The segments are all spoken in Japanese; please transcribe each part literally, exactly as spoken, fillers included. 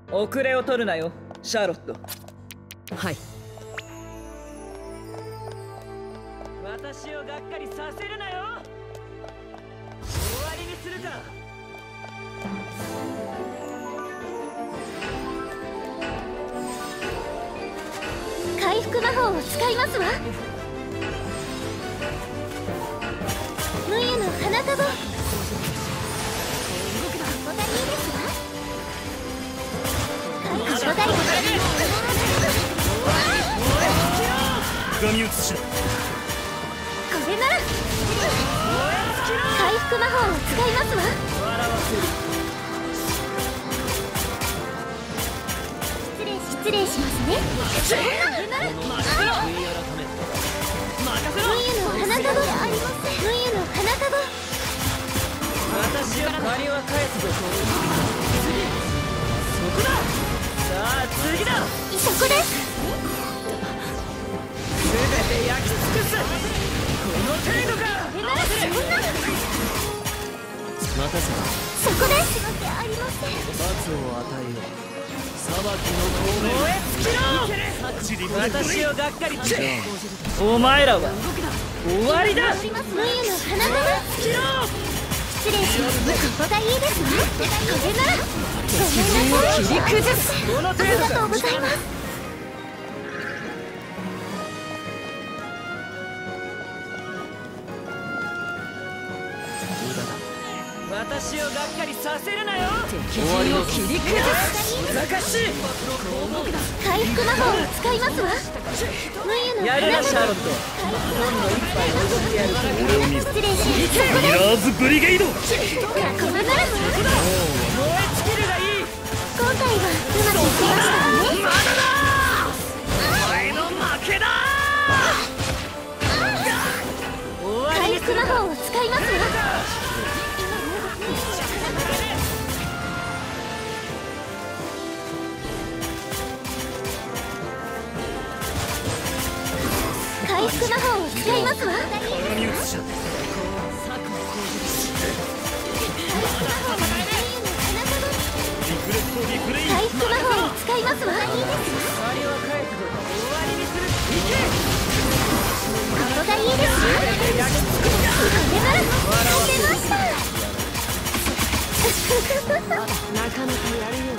遅れを取るなよ、シャーロット。 はい。 私をがっかりさせるなよ。終わりにするか。 回復魔法を使いますわ。無湯の花束。おがいいですわ。回復おがいい。 鏡写しだ。 これなら回復魔法を使いますわ。失礼し失礼しますね。これなら無湯の花束。無湯の花束。 私は借りは返すぞ。次、そこだ。さあ次だ。 そこです。 全て焼き尽くす。この程度か。 これならそんな。 待たせそこです。ありません。 罰を与えよう。裁きの燃え尽きろ。私をがっかりつけ。お前らは終わりだ。 無湯の花束。失礼します。ここがいいですね。これならごめんなさい。切り崩す。 この程度か。 ありがとうございます。 私をがっかりさせるなよ。 敵陣を切り崩す。 難しい。 回復魔法を使いますわ。無湯のやるなシャーロット。 今度一杯おごってやる。 俺を見ろ。 失礼します。 ミラーズブリゲード。 これなら燃え尽きるがいい。 今回はうまくいきましたかね。 まだだ。お前の負けだ。 回復魔法を使いますわ。回復魔法を使いますわ。 鏡写しだ。リフレクトリフレイン。 回復魔法を使いますわ。いいですわ。 借りは返すぞ。終わりにする。行け。 ここがいいですわ。これなら出ました。 なかなかやるよ。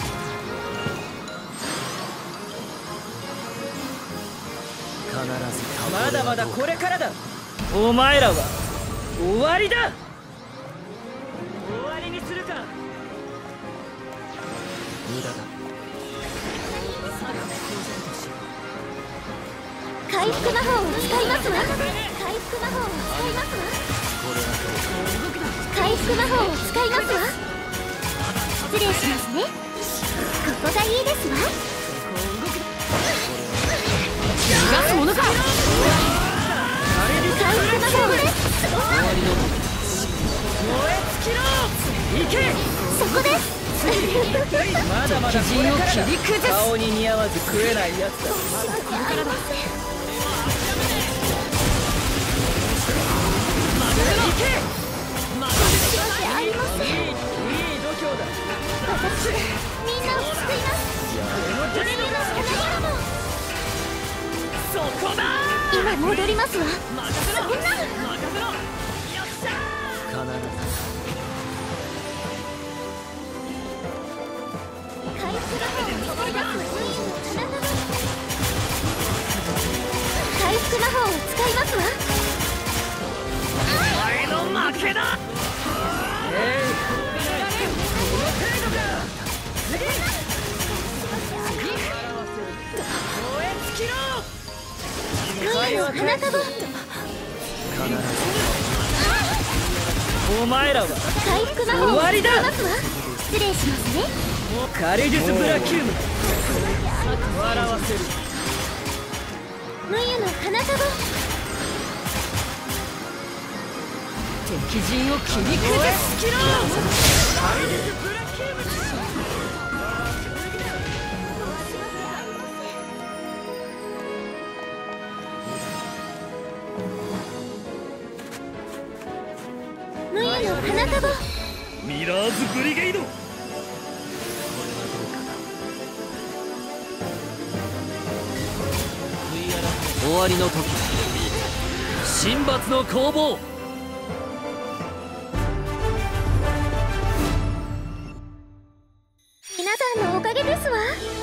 必ずまだまだこれからだ。お前らは終わりだ。終わりにするか。 無駄だ。 回復魔法を使いますわ。回復魔法を使いますわ。回復魔法を使いますわ。失礼しますね。ここがいいですわ。 逃がすものか。 回復魔法です。 燃え尽きろ。行け。 そこです。 まだまだこれからだ。 敵陣を切り崩す。 顔に似合わず食えないやつだ。 ありません。 行け。 ありません。 いい、いい度胸だ。 私みんなを救います。無湯の花束もそこだ。 今戻りますわ。 任せろ。 そんな。 任せろ。よっしゃ必回復魔法を思い出す無湯の花束。回復魔法を使いますわ。 お前の負けだ。えい。この程度か。次。燃え尽きろ。 無湯の花束。 お前らは回復魔法を使いますわ。失礼しますね。 カリデュス・ブラキューム。笑わせる。 無湯の花束。 敵陣を切り崩す。 カリデュス・ブラキューム。 無湯の花束。 ミラーズブリゲード。これはどうかな。 終わりの時だ。神罰の攻防。 皆さんのおかげですわ。